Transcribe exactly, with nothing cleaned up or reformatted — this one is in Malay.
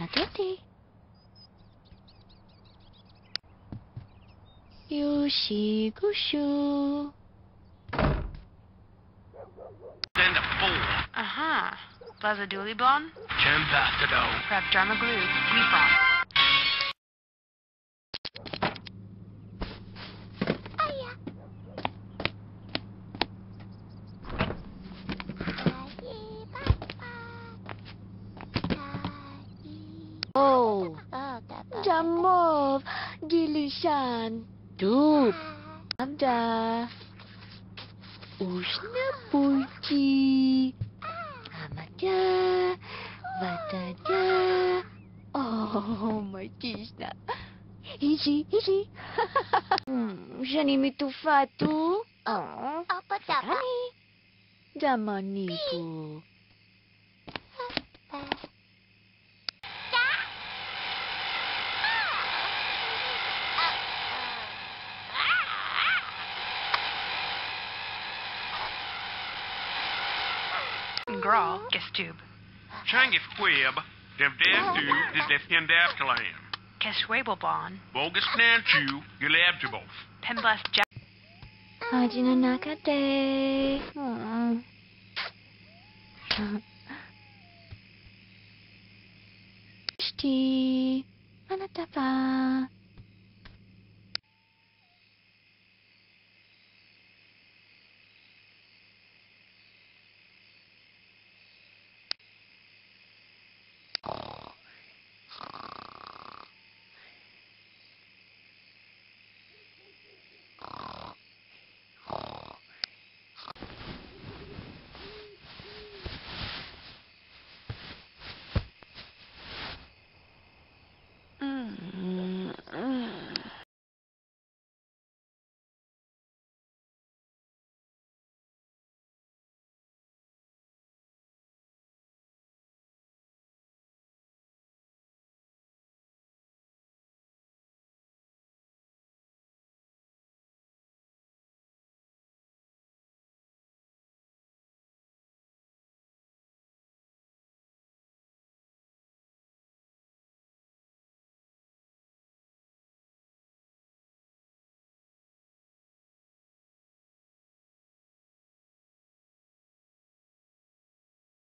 Matete. Yushi Gushu. Then the four. Aha. Lazaduli Blon. Chambassador. Prep Dharmaglu. Weefron. Oh, Jamov, Dilishan, Dup, Amda, Ushna Pulchi, Amada, Vatada. Oh, my Krishna. Easy, easy. Hmm, Janimi Tufatu. Oh, Apa dapat? Jamanipu. Grawl. Gestube. Changif Quib. Dev Dev Du. Dis Defian Dav Kalam. Keshwabelbon. Bogus Nanchu. Gulabjabov. Pembless Jack. Hajina Nakate. Hmm. Shti. Anatapa.